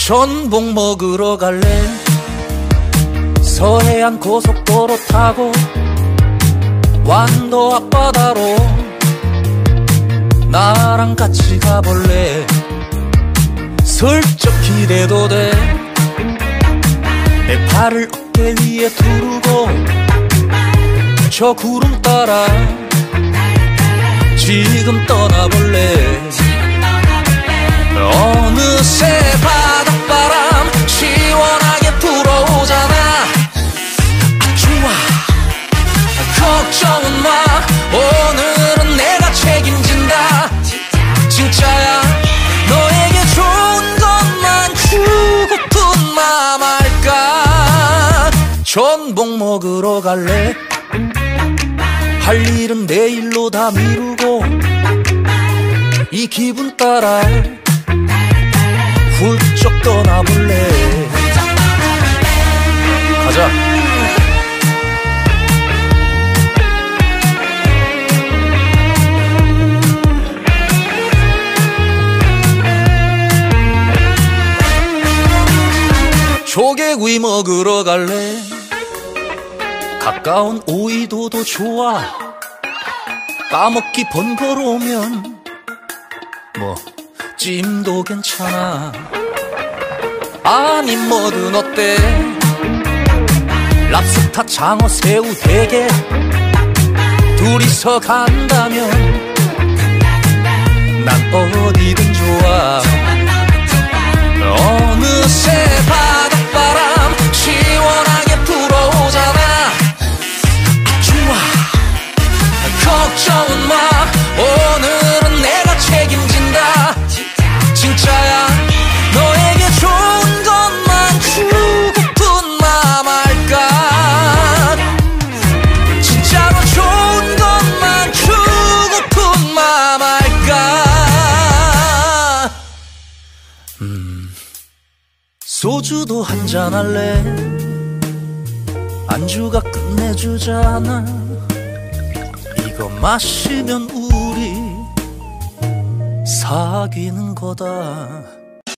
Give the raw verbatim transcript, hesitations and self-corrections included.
전복 먹으러 갈래. 서해안 고속도로 타고 완도 앞바다로 나랑 같이 가볼래. 슬쩍 기대도 돼. 내 팔을 어깨 위에 두르고 저 구름 따라 지금 떠나볼래. 어느새 바닷바람 시원하게 불어오잖아. 좋아, 걱정은 마. 오늘은 내가 책임진다. 진짜야, 너에게 좋은 것만 주고픈 맘 할까. 전복 먹으러 갈래. 할 일은 내일로 다 미루고 이 기분 따라 훌쩍 떠나볼래. 가자. 조개구이 먹으러 갈래. 가까운 오이도도 좋아. 까먹기 번거로우면 뭐 찜도 괜찮아. 아니 뭐든 어때. 랍스타, 장어, 새우, 대게 둘이서 간다면 난 어디든 좋아. 어느새 바닷바람 시원하게 불어오잖아. 좋아, 걱정은 마. 오늘은 내가 책임진다. 진짜야, 너에게 좋은 것만 주고픈 맘 할까. 진짜로 좋은 것만 주고픈 맘 할까. 음, 소주도 한잔 할래. 안주가 끝내주잖아. 이거 마시면 우리 사귀는 거다.